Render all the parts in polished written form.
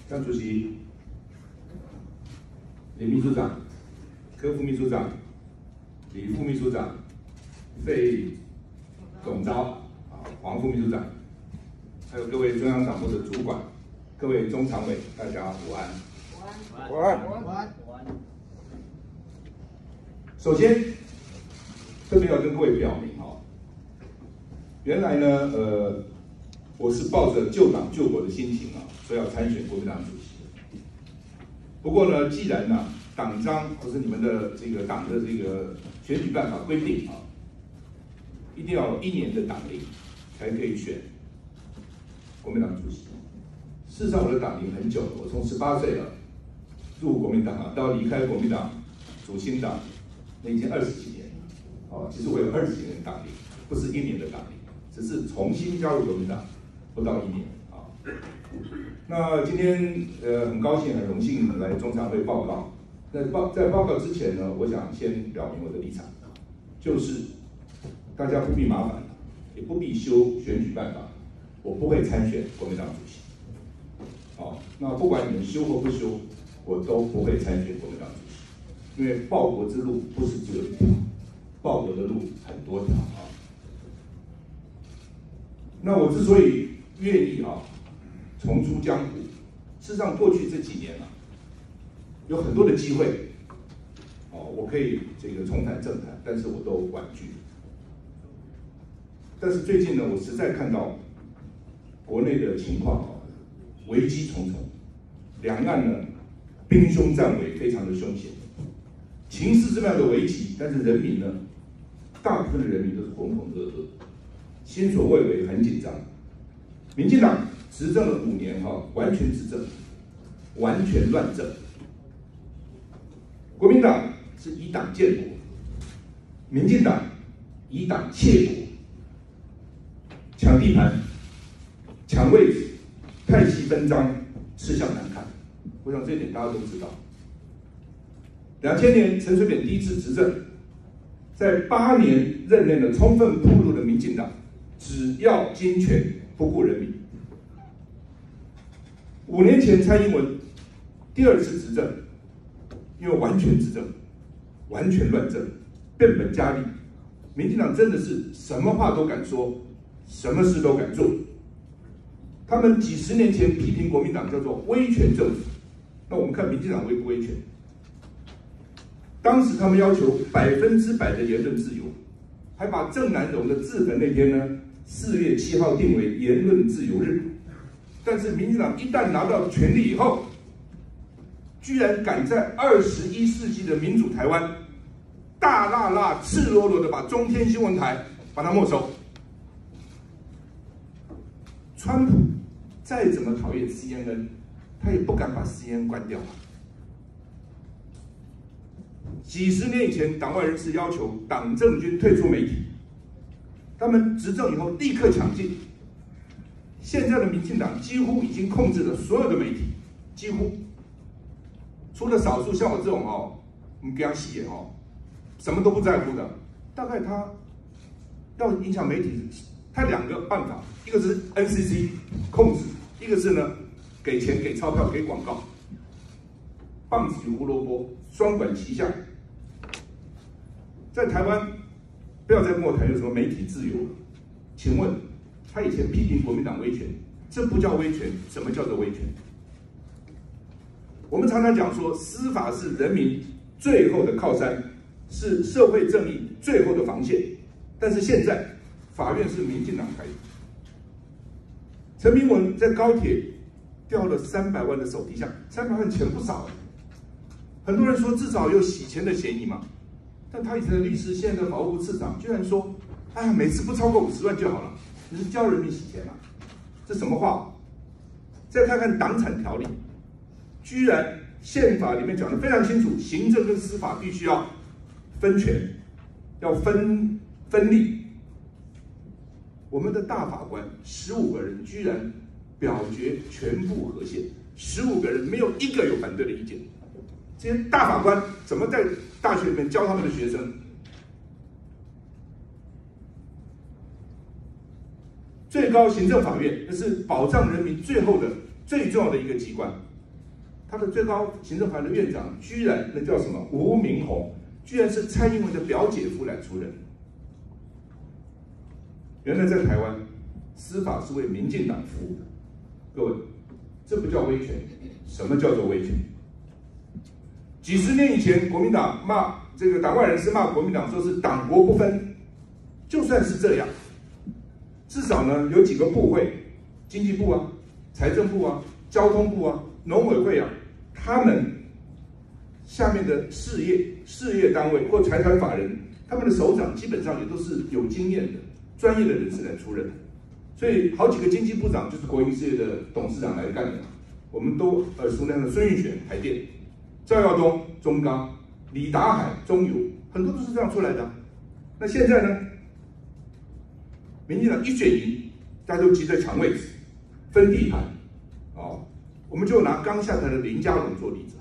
江主席、李秘书长、柯副秘书长、李副秘书长、费总召、黄副秘书长，还有各位中央党部的主管、各位中常委，大家午安。午安。首先，特别要跟各位表明原来呢，我是抱着救党救国的心情说要参选国民党主席。不过呢，既然党章或是你们的这个党的这个选举办法规定一定要有1年的党龄才可以选国民党主席。事实上，我的党龄很久了，我从18岁入国民党到离开国民党主新党，那已经20几年了。其实我有20几年的党龄，不是1年的党龄，只是重新加入国民党不到1年那今天很高兴很荣幸来中常会报告。在报告之前呢，我想先表明我的立场，就是大家不必麻烦，也不必修选举办法，我不会参选国民党主席。那不管你们修或不修，我都不会参选国民党主席，因为报国之路不是只有一条，报国的路很多条那我之所以愿意重出江湖，事实上过去这几年有很多的机会我可以这个重返政坛，但是我都婉拒。但是最近呢，我实在看到国内的情况危机重重，两岸呢兵凶战危，非常的凶险，情势这么样的危急，但是人民呢，大部分的人民都是浑浑噩噩，心所畏为，很紧张。民进党执政了5年完全执政，完全乱政。国民党是以党建国，民进党以党窃国，抢地盘、抢位置、派系分赃，吃相难看。我想这一点大家都知道。2000年陈水扁第1次执政，在8年任内呢，充分暴露了民进党只要金权不顾人民。5年前蔡英文第2次执政，因为完全执政，完全乱政，变本加厉，民进党真的是什么话都敢说，什么事都敢做。他们几十年前批评国民党叫做威权政府，那我们看民进党威不威权？当时他们要求100%的言论自由，还把郑南榕的自焚那天呢，4月7号定为言论自由日。但是民进党一旦拿到权力以后，居然敢在21世纪的民主台湾，大辣辣、赤裸裸的把中天新闻台把它没收。川普再怎么讨厌 CNN， 他也不敢把 CNN 关掉几十年以前，党外人士要求党政军退出媒体，他们执政以后立刻抢进。现在的民进党几乎已经控制了所有的媒体，几乎除了少数像我这种不给他戏眼什么都不在乎的，大概他要影响媒体，他2个办法，一个是 NCC 控制，一个是呢给钱、给钞票、给广告，棒子与胡萝卜双管齐下。在台湾，不要再跟我谈有什么媒体自由了。请问，他以前批评国民党威权，这不叫威权，什么叫做威权？我们常常讲说，司法是人民最后的靠山，是社会正义最后的防线。但是现在，法院是民进党开的。陈明文在高铁掉了300万的手提箱，300万钱不少很多人说至少有洗钱的嫌疑嘛。但他以前的律师，现在的法务部次长，居然说：“哎，每次不超过50万就好了。”你是教人民洗钱这什么话？再看看党产条例，居然宪法里面讲得非常清楚，行政跟司法必须要分权，要分立。我们的大法官15个人居然表决全部合宪，15个人没有1个有反对的意见。这些大法官怎么在大学里面教他们的学生？最高行政法院，这是保障人民最后的最重要的一个机关， 他的最高行政法院的院长居然那叫什么吴明宏，居然是蔡英文的表姐夫来出任。原来在台湾，司法是为民进党服务的。各位，这不叫威权，什么叫做威权？几十年以前，国民党骂这个党外人士骂国民党说是党国不分，就算是这样，至少呢有几个部会，经济部啊、财政部啊、交通部啊、农委会啊，他们下面的事业单位或财团法人，他们的首长基本上也都是有经验的、专业的人士来出任。所以好几个经济部长就是国营事业的董事长来干的，我们都耳熟能详的孙运璇台电、赵耀东中钢、李达海中油，很多都是这样出来的。那现在呢，民进党一选赢，大家都急着抢位置、分地盘，哦，我们就拿刚下台的林佳龙做例子。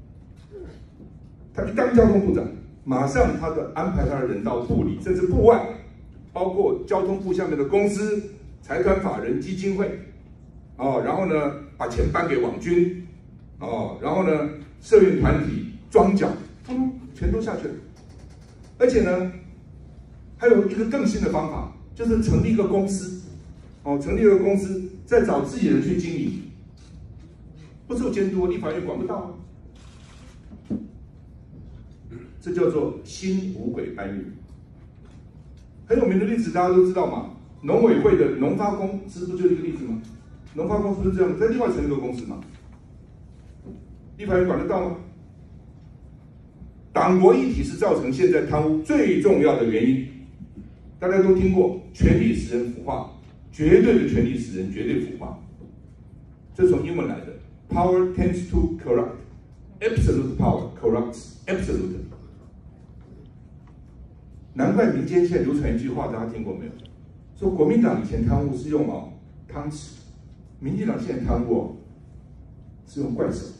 他一当交通部长，马上他的安排他的人到部里甚至部外，包括交通部下面的公司、财团法人基金会，哦，然后呢把钱搬给网军，哦，然后呢社运团体、庄脚，全都下去了。而且呢，还有一个更新的方法，就是成立一个公司，哦，成立一个公司，再找自己人去经营，不受监督，立法院管不到啊。这叫做新五轨搬运。很有名的例子，大家都知道嘛，农委会的农发公司不就是一个例子吗？农发公司不是这样，在另外成立一个公司嘛，立法院管得到吗？党国一体是造成现在贪污最重要的原因。大家都听过权力使人腐化，绝对的权力使人绝对腐化，这从英文来的 ，Power tends to corrupt, absolute power corrupts absolute。难怪民间现在流传一句话，大家听过没有？说国民党以前贪污是用汤匙，民进党现在贪污是用怪手。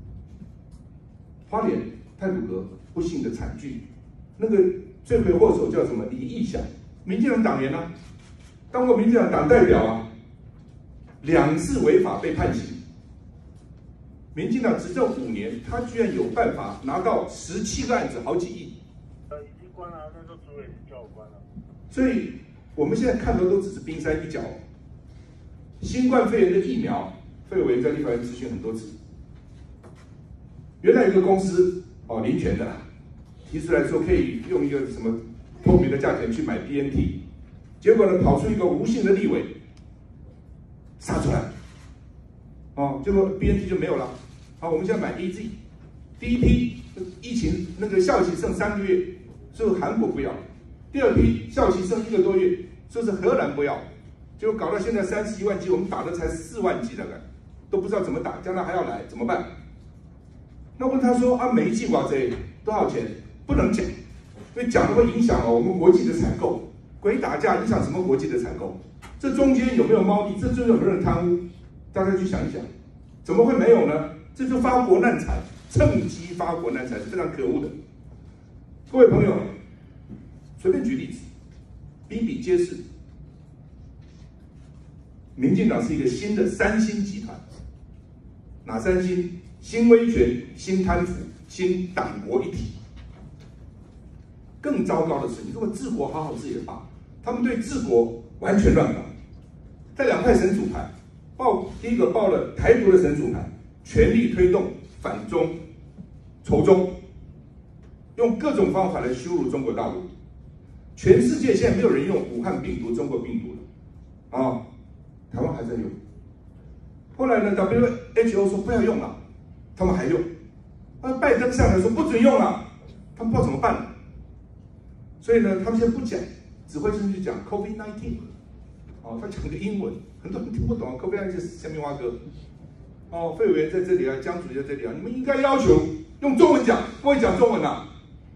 花莲太鲁阁不幸的惨剧，那个罪魁祸首叫什么？李义祥，民进党党员啊，当过民进党党代表啊，2次违法被判刑。民进党执政5年，他居然有办法拿到17个案子，好几亿。 已经关了，那时候主委已经叫我关了。 所以我们现在看到都只是冰山一角。新冠肺炎的疫苗，费委员在立法院咨询很多次。原来有个公司林权的提出来说可以用一个什么透明的价钱去买 BNT， 结果呢跑出一个吴姓的立委杀出来，结果 BNT 就没有了。好，我们现在买 AZ， 第一批疫情那个效期剩3个月，说韩国不要；第二批效期剩1个多月，说是荷兰不要。结果搞到现在31万剂，我们打的才4万剂，大概都不知道怎么打，将来还要来怎么办？那问他说每一剂多少钱？不能讲，因为讲的会影响我们国际的采购。鬼打架影响什么国际的采购？这中间有没有猫腻？这中间有没有人贪污？大家去想一想，怎么会没有呢？这就发国难财，趁机发国难财是非常可恶的。各位朋友，随便举例子，比比皆是。民进党是一个新的3星集团，哪3星？新威权、新贪腐、新党国一体。更糟糕的是，你如果治国好好治也罢，他们对治国完全乱搞。在2块神主牌，第一个报了台独的神主牌，全力推动反中、仇中，用各种方法来羞辱中国大陆。全世界现在没有人用武汉病毒、中国病毒了，台湾还在用。后来呢 ，WHO 说不要用了，他们还用。拜登上来说不准用了，他们不知道怎么办了。所以呢，他们现在不讲，指挥中心讲 COVID-19， 他讲个英文，很多人听不懂 COVID-19 是什么蛙哥。费委员在这里啊，江主席在这里啊，你们应该要求用中文讲，不会讲中文啊。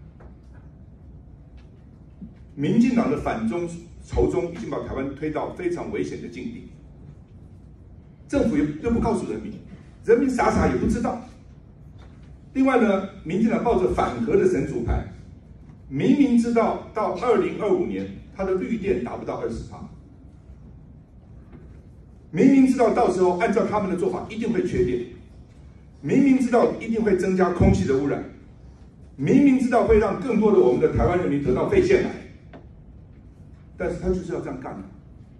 民进党的反中仇中已经把台湾推到非常危险的境地，政府又不告诉人民，人民傻傻也不知道。另外呢，民进党抱着反核的神主牌，明明知道到2025年它的绿电达不到20%，明明知道到时候按照他们的做法一定会缺电， 明明知道一定会增加空气的污染，明明知道会让更多的我们的台湾人民得到肺腺癌，但是他就是要这样干的。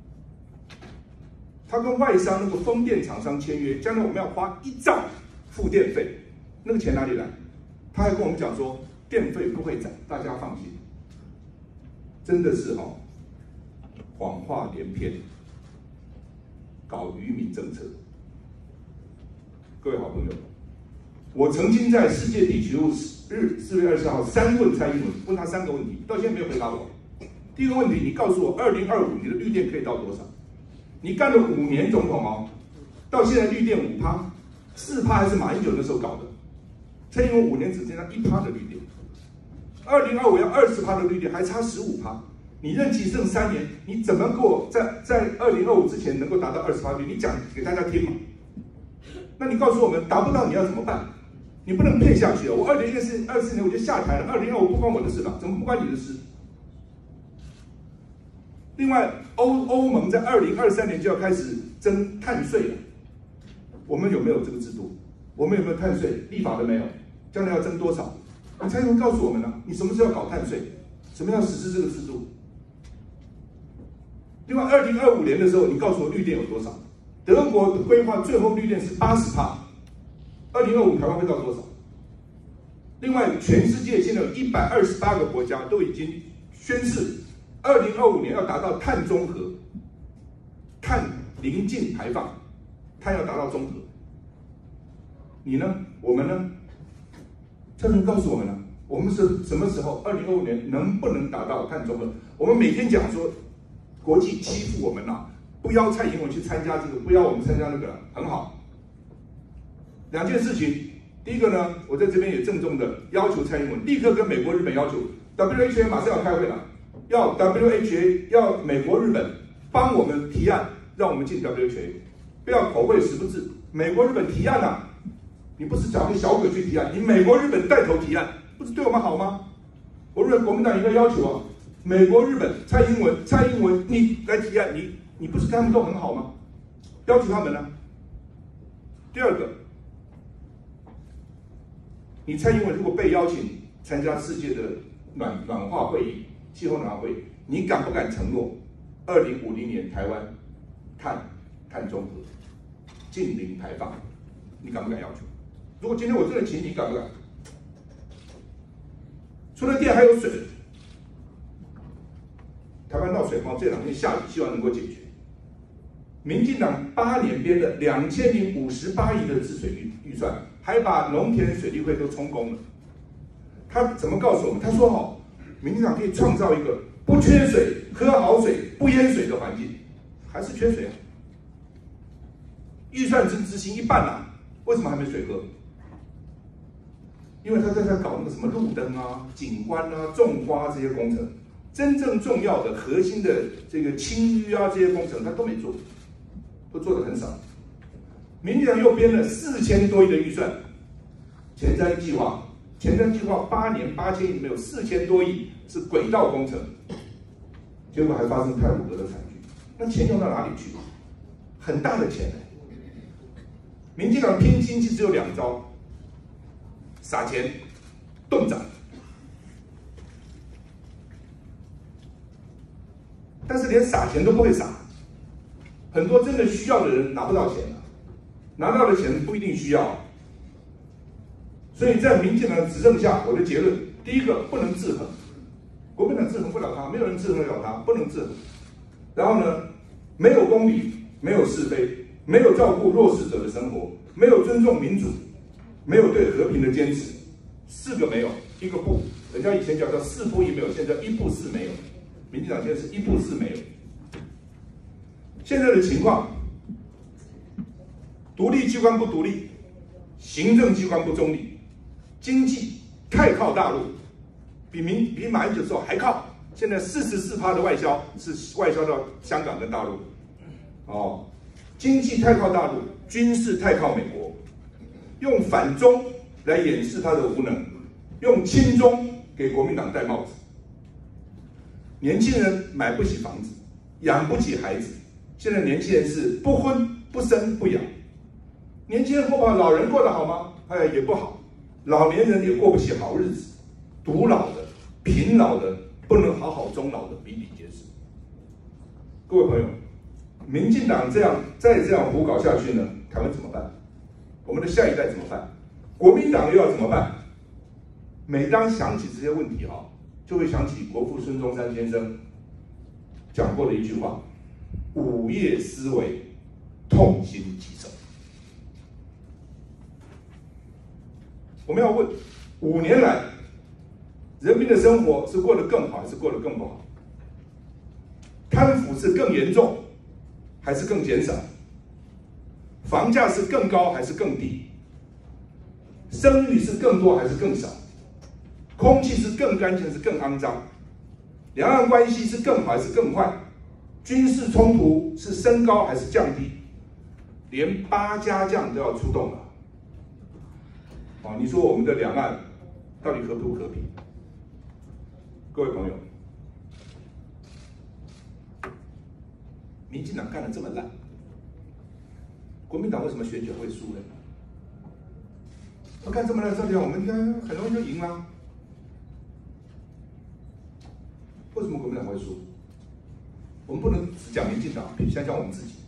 他跟外商那个风电厂商签约，将来我们要花1兆付电费，那个钱哪里来？他还跟我们讲说，电费不会涨，大家放心。真的是谎话连篇，搞愚民政策。各位好朋友，我曾经在世界地球日4月20号3问蔡英文，问他3个问题，到现在没有回答我。第一个问题，你告诉我2025你的绿电可以到多少？你干了5年总统到现在绿电5%，4%还是马英九那时候搞的。蔡英文5年只剩下1%的绿电，2025要20%的绿电，还差15%。你任期剩3年，你怎么给我在2025之前能够达到20%绿？你讲给大家听嘛。那你告诉我们达不到你要怎么办？你不能骗下去我2024年我就下台了，2025不关我的事了，怎么不关你的事？另外，欧盟在2023年就要开始征碳税了，我们有没有这个制度？我们有没有碳税？立法了没有？将来要征多少？你才能告诉我们呢？你什么时候要搞碳税？什么要实施这个制度？另外，2025年的时候，你告诉我绿电有多少？德国的规划最后绿电是80%，2025台湾会到多少？另外，全世界现在有128个国家都已经宣誓，2025年要达到碳中和、碳零净排放，碳要达到中和。你呢？我们呢？这能告诉我们呢？我们是什么时候？2025年能不能达到碳中和？我们每天讲说，国际欺负我们不邀蔡英文去参加这个，不邀我们参加那个，很好。2件事情，第一个呢，我在这边也郑重的要求蔡英文立刻跟美国、日本要求 ，WHO 马上要开会了，要 WHO 要美国、日本帮我们提案，让我们进 WHO， 不要口惠实不至。美国、日本提案你不是找个小鬼去提案，你美国、日本带头提案，不是对我们好吗？我认为国民党应该要求美国、日本蔡英文你来提案，你不是跟他们都很好吗？要求他们呢。第二个，你蔡英文如果被邀请参加世界的暖化会议、气候暖化会议，你敢不敢承诺2050年台湾碳中和、净零排放？你敢不敢要求？如果今天我真的请你，敢不敢？除了电还有水，台湾闹水荒，这2天下雨，希望能够解决。民进党8年编的2058亿的治水预算，还把农田水利会都充公了。他怎么告诉我们？他说民进党可以创造一个不缺水、喝好水、不淹水的环境，还是缺水预算只执行一半为什么还没水喝？因为他在搞那个什么路灯景观种花这些工程，真正重要的核心的这个清淤这些工程他都没做，都做得很少。民进党又编了4000多亿的预算，前瞻计划8年8000亿里面有4000多亿是轨道工程，结果还发生泰鲁格的惨剧，那钱用到哪里去？很大的钱民进党拼经济只有2招。撒钱、动涨，但是连撒钱都不会撒，很多真的需要的人拿不到钱拿到的钱不一定需要，所以在民进党执政下，我的结论，第一个不能制衡，国民党制衡不了他，没有人制衡得了他，不能制衡。然后呢，没有公理，没有是非，没有照顾弱势者的生活，没有尊重民主。没有对和平的坚持，4个没有，1个不。人家以前叫做4不1没有，现在1不4没有。民进党现在是1不4没有。现在的情况，独立机关不独立，行政机关不中立，经济太靠大陆，比马英九时候还靠。现在44%的外销是外销到香港跟大陆，经济太靠大陆，军事太靠美国。用反中来掩饰他的无能，用亲中给国民党戴帽子。年轻人买不起房子，养不起孩子，现在年轻人是不婚不生不养。 年轻人过不好，老人过得好吗？哎，也不好，老年人也过不起好日子，独老的、贫老的、不能好好终老的比比皆是。各位朋友，民进党再这样胡搞下去呢，台湾怎么办？我们的下一代怎么办？国民党又要怎么办？每当想起这些问题就会想起国父孙中山先生讲过的一句话：午夜思维，痛心疾首。我们要问，5年来，人民的生活是过得更好，还是过得更不好？贪腐是更严重，还是更减少？房价是更高还是更低？生育是更多还是更少？空气是更干净还是更肮脏？两岸关系是更好还是更坏？军事冲突是升高还是降低？连8家将都要出动了。你说我们的两岸到底和不和平？各位朋友，民进党干得这么烂，国民党为什么选举会输呢？干这么烂，照理讲我们应该很容易就赢了。为什么国民党会输？我们不能只讲民进党，先讲我们自己。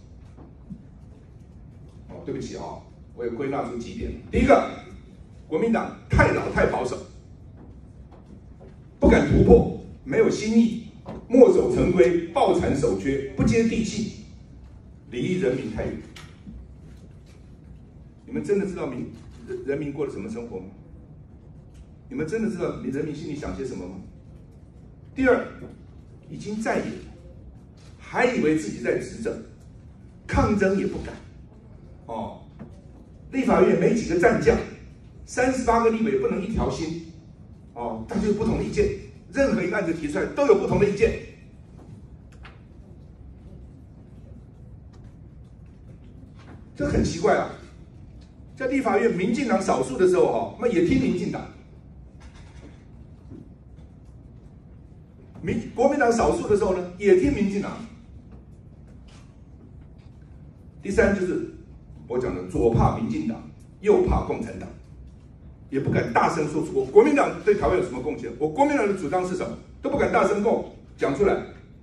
对不起我也归纳出几点。第一个，国民党太老太保守，不敢突破，没有新意，墨守成规，抱残守缺，不接地气，离人民太远。你们真的知道人民过了什么生活吗？你们真的知道人民心里想些什么吗？第二，已经在野，还以为自己在执政，抗争也不敢。立法院没几个战将，38个立委不能一条心。大家有不同的意见，任何一个案子提出来都有不同的意见。这很奇怪在立法院民进党少数的时候那也听民进党；国民党少数的时候呢，也听民进党。第三就是我讲的左怕民进党，右怕共产党，也不敢大声说出我国民党对台湾有什么贡献，我国民党的主张是什么，都不敢大声讲出来。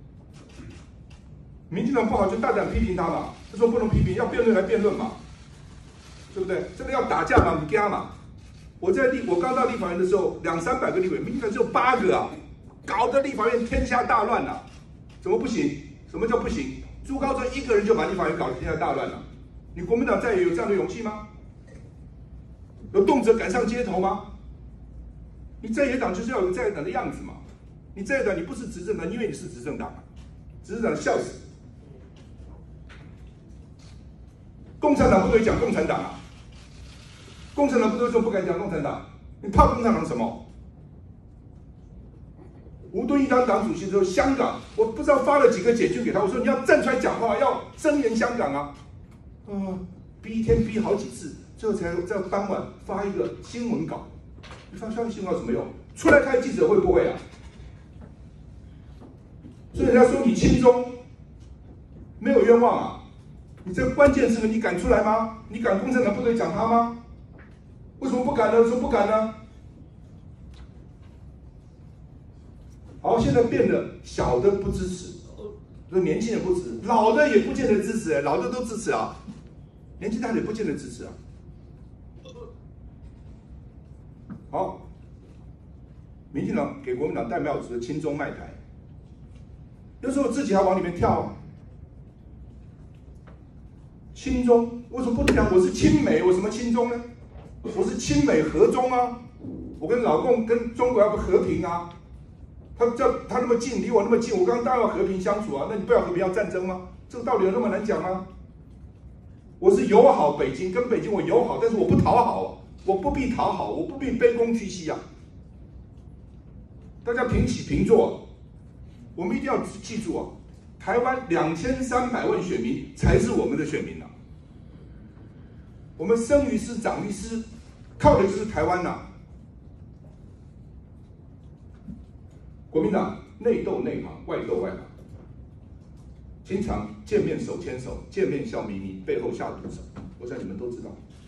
民进党不好就大胆批评他嘛，他说不能批评，要辩论来辩论嘛，对不对？这个要打架嘛，不加嘛。我刚到立法院的时候，200-300个立委，民进党只有8个搞得立法院天下大乱怎么不行？什么叫不行？朱高正一个人就把立法院搞得天下大乱了。你国民党再也有这样的勇气吗？有动辄赶上街头吗？你在野党就是要有在野党的样子嘛。你在野党你不是执政党，因为你是执政党，执政党笑死。共产党不可以讲共产党共产党不敢讲共产党，你怕共产党什么？吴敦义当党主席的时候，香港我不知道发了几个简讯给他，我说你要站出来讲话，要声援香港逼一天逼好几次，最后才在傍晚发一个新闻稿。你发消息新闻稿有什么用？出来开记者会不会所以人家说你亲中，没有冤枉你这个关键是你敢出来吗？你敢共产党不可以讲他吗？为什么不敢呢？说不敢呢？好，现在变得小的不支持，年轻人不支持，老的也不见得支持老的都支持年轻大的也不见得支持好，民进党给国民党戴帽子的亲中卖台，有时候自己还往里面跳亲中为什么不能讲我是亲美？我什么亲中呢？我是亲美和中我跟老共跟中国要不和平他那么近，离我那么近，我刚刚当然要和平相处那你不要和平要战争吗？这个道理有那么难讲吗？我是友好北京，跟北京我友好，但是我不讨好，我不必讨好，我不必卑躬屈膝大家平起平坐，我们一定要记住台湾2300万选民才是我们的选民我们生于斯长于斯，靠的就是台湾国民党内斗内行，外斗外行，经常见面手牵手，见面笑眯眯，背后下毒手。我想你们都知道。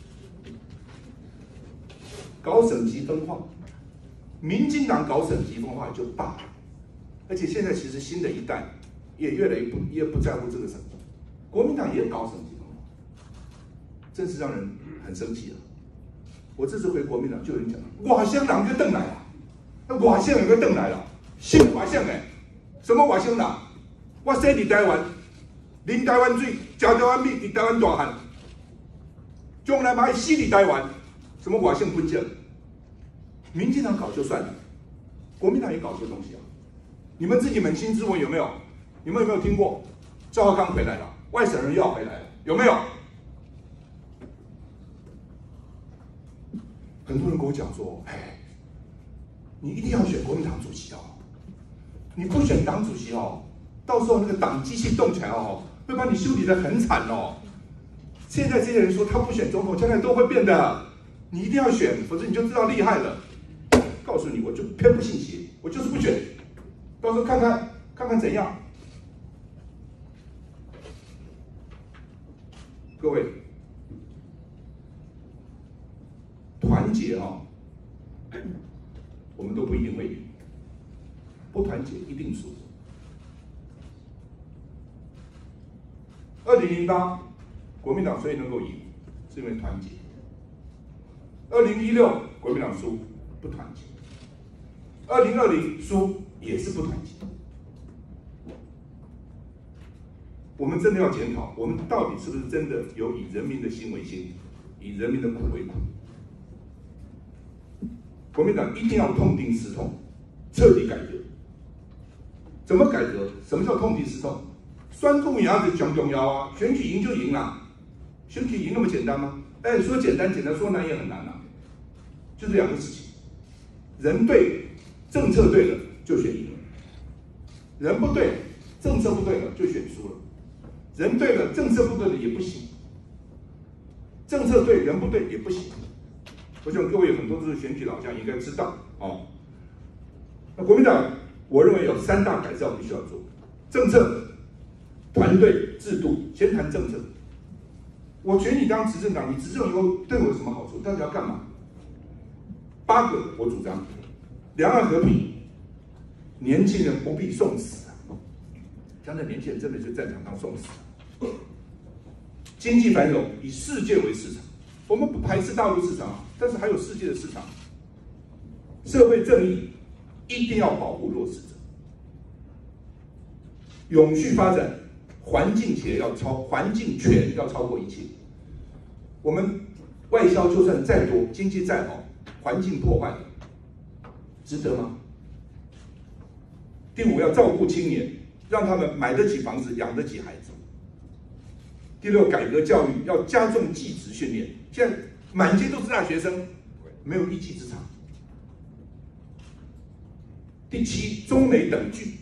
搞省级分化，民进党搞省级分化就罢了，而且现在其实新的一代也越来越不在乎这个省级，国民党也搞省级分化，真是让人很生气啊！我这次回国民党就有人讲，外省人就邓来了，那外省人就邓来了，新外省的，什么外省人？我生在台湾，啉台湾水，食台湾米，伫台湾大汉，将来嘛会死伫台湾，什么外省分子？民进党搞就算了，国民党也搞这个东西啊！你们自己扪心自问有没有？你们有没有听过赵少康回来了，外省人又要回来了，有没有？很多人跟我讲说，哎，你一定要选国民党主席哦，你不选党主席哦，到时候那个党机器动起来哦，会把你修理得很惨哦。现在这些人说他不选总统，将来都会变的，你一定要选，否则你就知道厉害了。告诉你，我就偏不信邪，我就是不选，到时候看看怎样。各位，团结啊，我们都不一定会赢，不团结一定输。2008，国民党所以能够赢，是因为团结。2016，国民党输，不团结。2020输也是不团结。我们真的要检讨，我们到底是不是真的有以人民的心为心，以人民的苦为苦？国民党一定要痛定思痛，彻底改革。怎么改革？什么叫痛定思痛？酸痛牙子讲重要啊，选举赢就赢了，选举赢那么简单吗？哎，说简单简单，说难也很难啊，就这两个事情。人对，政策对了就选赢了；人不对，政策不对了就选输了。人对了，政策不对了也不行；政策对，人不对也不行。我想各位有很多都是选举老将，应该知道哦。那国民党，我认为有3大改造必须要做：政策、团队、制度。先谈政策。我选你当执政党，你执政以后对我有什么好处？到底要干嘛？8个我主张：两岸和平，年轻人不必送死。将来年轻人真的就战场当送死。经济繁荣，以世界为市场。我们不排斥大陆市场，但是还有世界的市场。社会正义一定要保护弱势者。永续发展，环境权要超过一切。我们外销就算再多，经济再好，环境破坏了，值得吗？第5，要照顾青年，让他们买得起房子，养得起孩子。第6，改革教育，要加重技职训练。现在满街都是大学生，没有一技之长。第7，中美等距。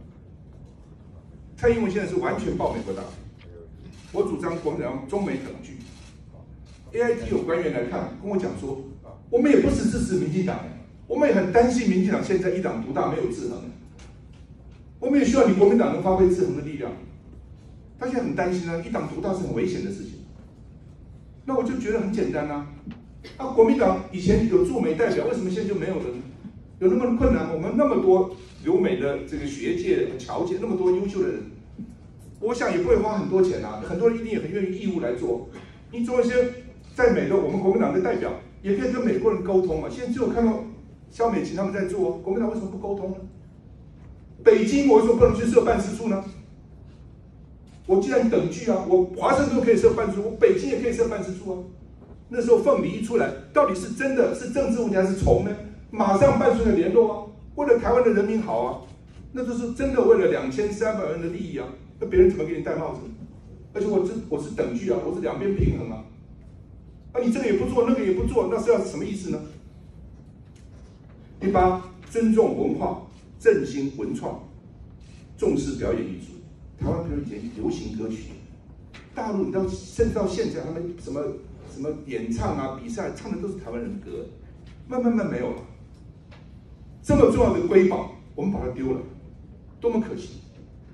蔡英文现在是完全抱美国大腿，我主张国民党中美等距。AIT 有官员来看，跟我讲说，我们也不是支持民进党，我们也很担心民进党现在一党独大，没有制衡，我们也需要你国民党能发挥制衡的力量。他现在很担心啊，一党独大是很危险的事情。那我就觉得很简单啊，国民党以前有驻美代表，为什么现在就没有了呢？有那么困难吗？我们那么多留美的这个学界、侨界，那么多优秀的人，我想也不会花很多钱啊。很多人一定也很愿意义务来做。你做一些在美的我们国民党的代表，也可以跟美国人沟通嘛。现在只有看到萧美琴他们在做，国民党为什么不沟通呢？北京我为什么不能去设办事处呢？我既然等距啊，我华盛顿可以设办事处，我北京也可以设办事处啊。那时候凤梨一出来，到底是真的是政治问题还是虫呢？马上办出来联络啊，为了台湾的人民好啊，那就是真的为了2300人的利益啊。那别人怎么给你戴帽子？而且我是等距啊，我是两边平衡啊。你这个也不做，那个也不做，那是要什么意思呢？第8，尊重文化，振兴文创，重视表演艺术。台湾比如以前流行歌曲，大陆你到甚至到现在，他们什么演唱啊、比赛唱的都是台湾人的歌，慢慢没有了。这么重要的瑰宝，我们把它丢了，多么可惜！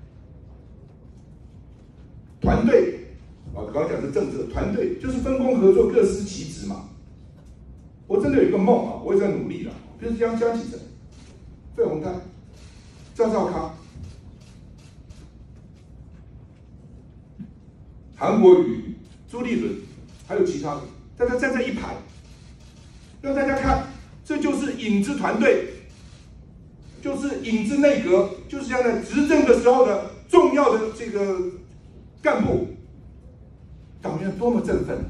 团队，刚刚讲的政策，团队就是分工合作，各司其职嘛。 我真的有一个梦啊，我也在努力了，比如江启臣、费鸿泰、赵少康、韩国瑜、朱立伦，还有其他的，大家站在一排，让大家看，这就是影子团队，就是影子内阁，就是将在执政的时候的重要的这个干部，党员多么振奋啊！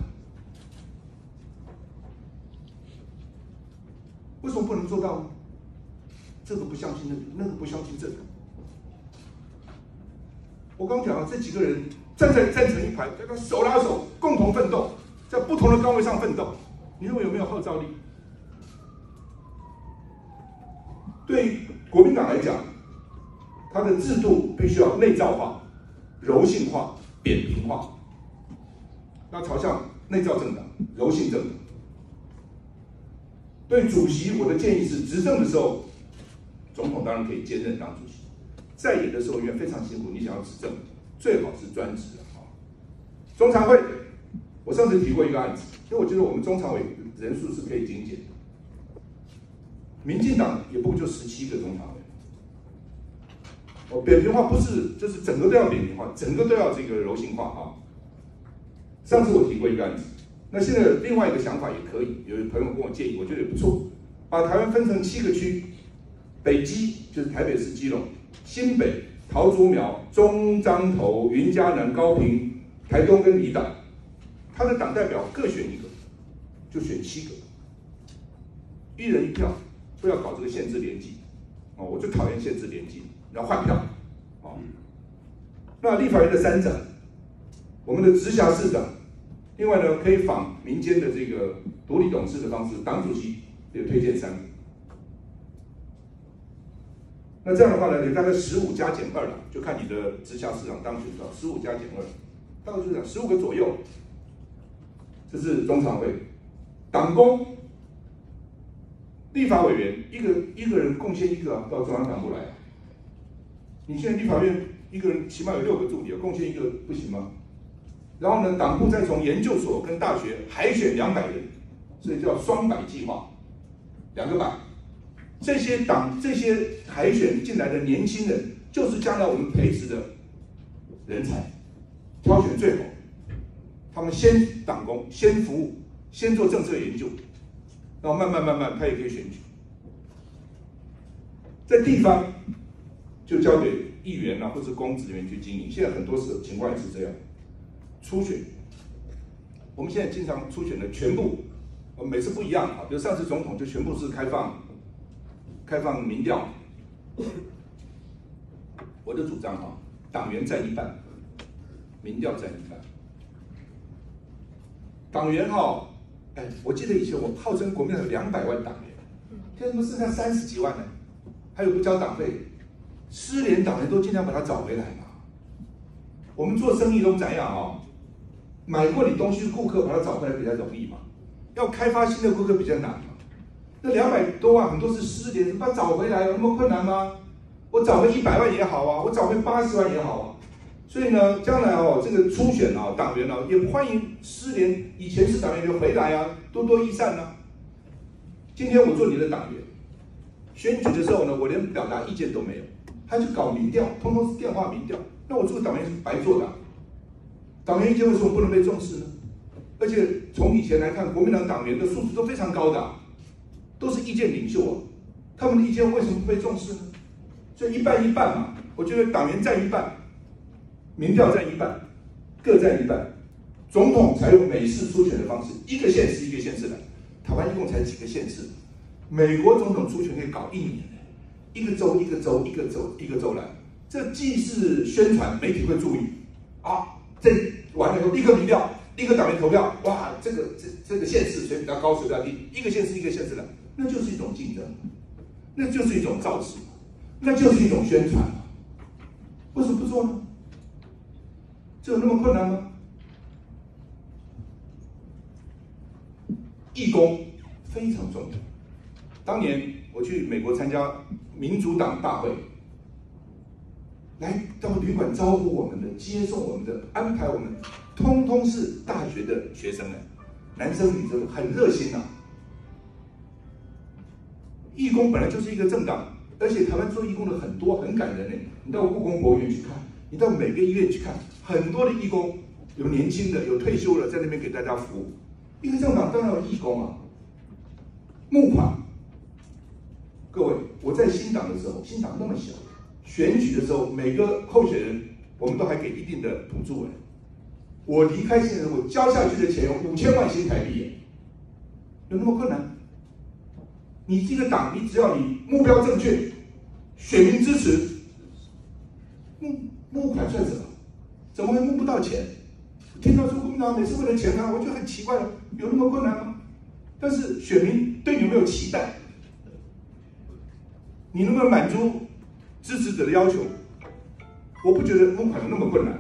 为什么不能做到呢？这个不相信那个不相信这个。我刚讲了，这几个人站成一排，大家手拉手，共同奋斗，在不同的岗位上奋斗，你认为有没有号召力？对于国民党来讲，它的制度必须要内造化、柔性化、扁平化，那朝向内造政党、柔性政党。对主席，我的建议是，执政的时候，总统当然可以兼任当主席；在野的时候，因为非常辛苦，你想要执政，最好是专职啊。中常会，我上次提过一个案子，因为我觉得我们中常委人数是可以精简的。民进党也不过就17个中常委。扁平化不是就是整个都要扁平化，整个都要这个柔性化啊。上次我提过一个案子。那现在另外一个想法也可以，有朋友跟我建议，我觉得也不错，把台湾分成7个区，北基就是台北市基隆，新北、桃竹苗、中彰投、云嘉南、高屏、台东跟离岛，他的党代表各选一个，就选7个，1人1票，不要搞这个限制联记，哦，我最讨厌限制联记，然后换票，哦，那立法院的3长，我们的直辖市长。另外呢，可以仿民间的这个独立董事的方式，党主席也推荐3个。那这样的话呢，你大概15加减2了，就看你的直辖市长当选多少，15加减2，大概就是这样，15个左右。这是中常会，党工、立法委员一个人贡献1个啊，到中央党部来啊。你现在立法院一个人起码有6个助理，贡献1个不行吗？然后呢，党部再从研究所跟大学海选200人，所以叫双百计划，2个百。这些海选进来的年轻人，就是将来我们培植的人才，挑选最好。他们先党工，先服务，先做政策研究，然后慢慢，他也可以选举。在地方就交给议员啊，或是公职人员去经营。现在很多情况也是这样。初选，我们现在经常初选的全部，每次不一样啊。比如上次总统就全部是开放民调。我的主张啊，党员占1半，民调占1半。党员哈，我记得以前我号称国民党有200万党员，现在怎么剩下30几万呢？还有不交党费，失联党员都尽量把它找回来嘛。我们做生意都怎样啊？买过你东西的顾客把它找回来比较容易嘛，要开发新的顾客比较难嘛。那200多万很多是失联，把它找回来有那么困难吗？我找回100万也好啊，我找回80万也好啊。所以呢，将来哦，这个初选啊，党员啊，也欢迎失联以前是党员的回来啊，多多益善啊。今天我做你的党员，选举的时候呢，我连表达意见都没有，他去搞民调，通通是电话民调，那我这个党员是白做的啊。党员意见为什么不能被重视呢？而且从以前来看，国民党党员的素质都非常高的，都是意见领袖啊。他们的意见为什么不被重视呢？所以1半1半嘛，我觉得党员占1半，民调占1半，各占1半。总统采用美式初选的方式，一个县市一个县市来。台湾一共才几个县市，美国总统初选可以搞1年，一个州一个州一个州一个州来。这既是宣传，媒体会注意啊。这完了以后，立刻民调，立刻党员投票，哇，这个县市谁比较高，谁比较低，一个县市一个县市的，那就是一种竞争，那就是一种造势，那就是一种宣传。为什么不做呢？这有那么困难吗？义工非常重要。当年我去美国参加民主党大会。来到旅馆招呼我们的、接送我们的、安排我们，通通是大学的学生男生女生很热心啊。 义工本来就是一个政党，而且台湾做义工的很多，很感人呢。你到故宫博物院去看，你到每个医院去看，很多的义工，有年轻的，有退休的，在那边给大家服务。一个政党当然有义工啊，募款。各位，我在新党的时候，新党那么小，选举的时候，每个候选人我们都还给一定的补助哎。我离开现在，我交下去的钱有5000万新台币耶，有那么困难？你这个党，你只要你目标正确，选民支持，募款算什么？怎么会募不到钱？听到说国民党每次为了钱啊，我就很奇怪了，有那么困难吗？但是选民对你有没有期待？你能不能满足支持者的要求？我不觉得募款有那么困难。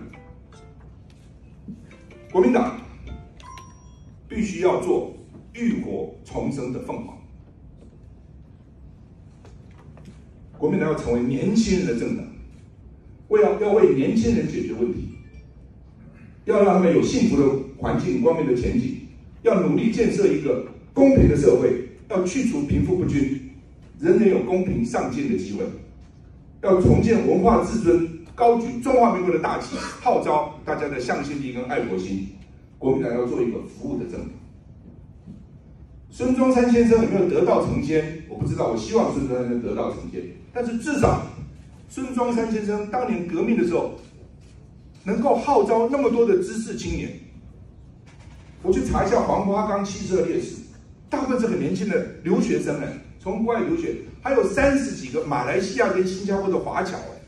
国民党必须要做浴火重生的凤凰。国民党要成为年轻人的政党，要为年轻人解决问题，要让他们有幸福的环境、光明的前景，要努力建设一个公平的社会，要去除贫富不均，人人有公平上进的机会，要重建文化自尊，高举中华民国的大旗，号召大家的向心力跟爱国心。国民党要做一个服务的政党。孙中山先生有没有得道成仙？我不知道，我希望孙中山先生得道成仙。但是至少，孙中山先生当年革命的时候，能够号召那么多的知识青年。我去查一下黄花岗72烈士，大部分是很年轻的留学生哎，从国外留学，还有30几个马来西亚跟新加坡的华侨哎。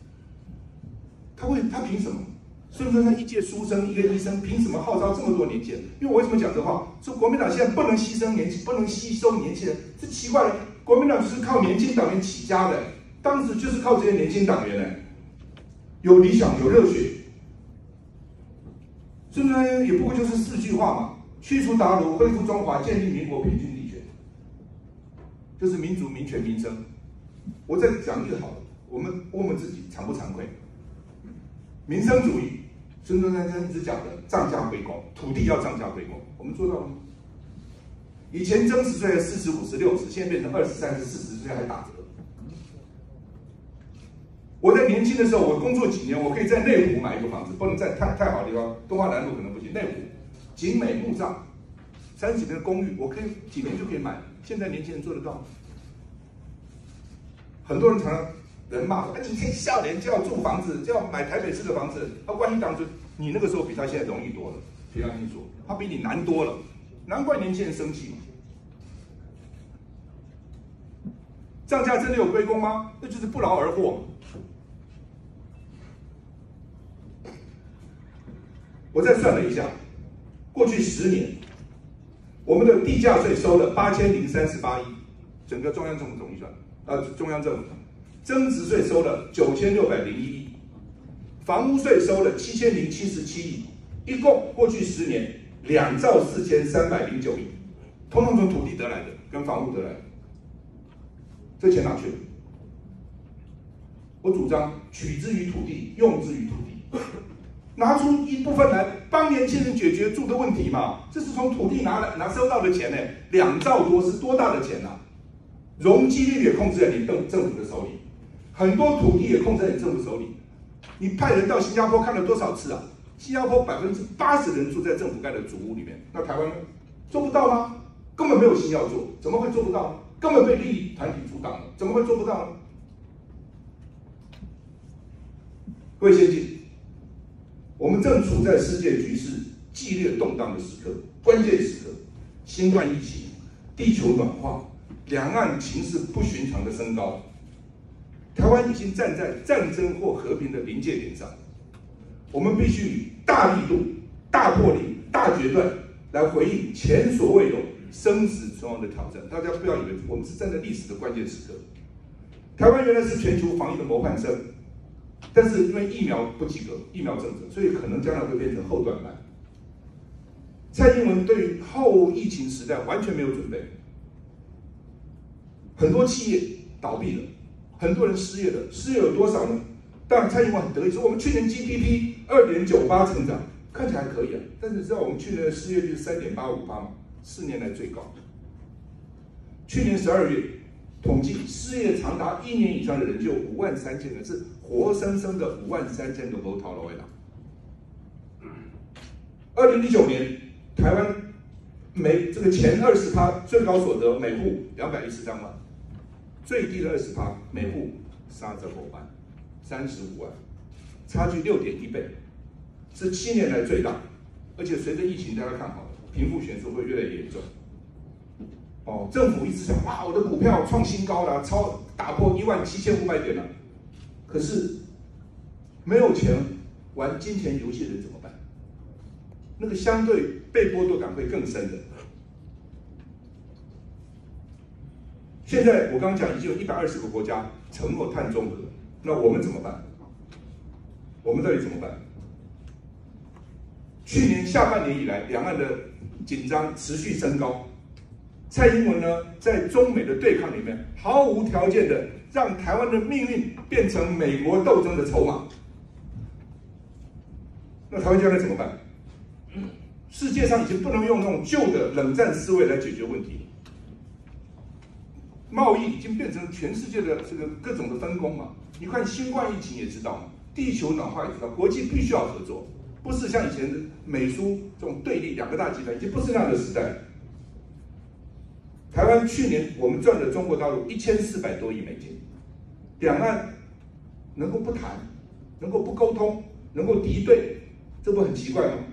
他凭什么？孙中山一介书生，一个医生，凭什么号召这么多年轻人？因为我为什么讲这话？说国民党现在不能牺牲年轻，不能吸收年轻人，这奇怪了。国民党就是靠年轻党员起家的，当时就是靠这些年轻党员呢，有理想，有热血。孙中山也不过就是4句话嘛：驱除鞑虏，恢复中华，建立民国，平均地权。就是民主、民权、民生。我再讲一个好了，我们问问自己惭不惭愧？民生主义，孙中山先生一直讲的涨价归公，土地要涨价归公，我们做到了吗？以前征10岁、40、50、60，现在变成20、30、40岁还打折。我在年轻的时候，我工作几年，我可以在内湖买一个房子，不能在太好的地方，东华南路可能不行。内湖、景美、木栅30几年的公寓，我可以几年就可以买。现在年轻人做得到吗？很多人常常人骂说：“你少年就要住房子，就要买台北市的房子。”万一当初你那个时候比他现在容易多了，凭良心说，他比你难多了，难怪年轻人生气嘛。涨价真的有归功吗？那就是不劳而获嘛。我再算了一下，过去10年，我们的地价税收了8038亿，整个中央政府总预算，中央政府，增值税收了9601亿，房屋税收了7077亿，一共过去10年2兆4309亿，通通从土地得来的，跟房屋得来的。这钱哪去了？我主张取之于土地，用之于土地，拿出一部分来帮年轻人解决住的问题嘛。这是从土地拿收到的钱呢，2兆多是多大的钱啊？容积率也控制在你政府的手里，很多土地也控制在你政府手里。你派人到新加坡看了多少次啊？新加坡80%的人住在政府盖的主屋里面，那台湾呢？做不到吗？根本没有心要做，怎么会做不到呢？根本被利益团体阻挡了，怎么会做不到呢？各位先进，我们正处在世界局势激烈动荡的时刻，关键时刻，新冠疫情、地球暖化、两岸情势不寻常的升高，台湾已经站在战争或和平的临界点上，我们必须以大力度、大魄力、大决断来回应前所未有生死存亡的挑战。大家不要以为我们是站在历史的关键时刻。台湾原来是全球防疫的模范生，但是因为疫苗不及格，疫苗政策，所以可能将来会变成后段班。蔡英文对于后疫情时代完全没有准备，很多企业倒闭了，很多人失业了，失业有多少呢？当然，蔡英文很得意说，我们去年 GDP 2.98成长，看起来还可以啊。但是你知道我们去年的失业率是3.85%吗？4年来最高。去年12月， 统计失业长达1年以上的人就53000人，是活生生的53000个无头路的人。2019年，台湾这个前20%最高所得每户213万，最低的20%每户35万，35万，差距6.1倍，是7年来最大。而且随着疫情，大家看好了，贫富悬殊会越来越严重。哦，政府一直想，哇，我的股票创新高了，打破17500点了。可是没有钱玩金钱游戏的人怎么办？那个相对被剥夺感会更深的。现在我刚刚讲，已经有120个国家承诺碳中和，那我们怎么办？我们到底怎么办？去年下半年以来，两岸的紧张持续升高。蔡英文呢，在中美的对抗里面，毫无条件的让台湾的命运变成美国斗争的筹码。那台湾将来怎么办？世界上已经不能用那种旧的冷战思维来解决问题。贸易已经变成全世界的这个各种的分工嘛。你看新冠疫情也知道嘛，地球暖化也知道，国际必须要合作，不是像以前的美苏这种对立2个大集团，已经不是那样的时代了。台湾去年我们赚了中国大陆1400多亿美金，两岸能够不谈，能够不沟通，能够敌对，这不很奇怪吗？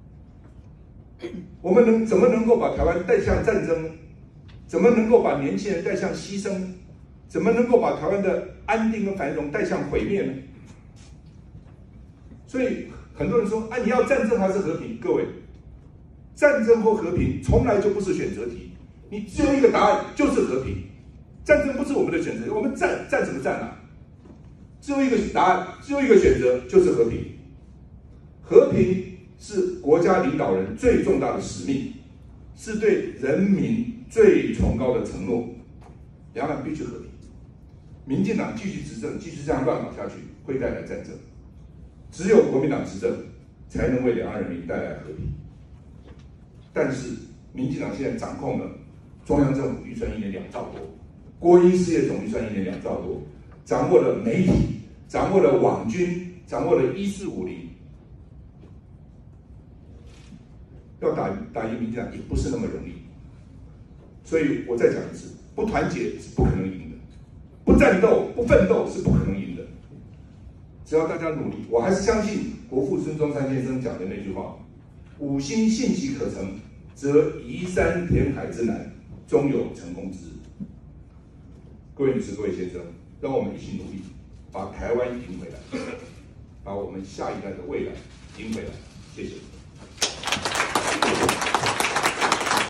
我们怎么能够把台湾带向战争？怎么能够把年轻人带向牺牲？怎么能够把台湾的安定跟繁荣带向毁灭呢？所以很多人说，你要战争还是和平？各位，战争或和平从来就不是选择题。你只有一个答案，就是和平。战争不是我们的选择，我们战什么战啊？只有一个答案，只有一个选择，就是和平。和平是国家领导人最重大的使命，是对人民最崇高的承诺。两岸必须和平。民进党继续执政，继续这样乱搞下去，会带来战争。只有国民党执政，才能为两岸人民带来和平。但是民进党现在掌控了中央政府预算1年2兆多，国营事业总预算1年2兆多，掌握了媒体，掌握了网军，掌握了1450，要打赢民进党也不是那么容易。所以我再讲一次，不团结是不可能赢的，不战斗、不奋斗是不可能赢的。只要大家努力，我还是相信国父孙中山先生讲的那句话：“吾心信其可成，则移山填海之难，终有成功之日。”各位女士、各位先生，让我们一起努力，把台湾赢回来，把我们下一代的未来赢回来。谢谢。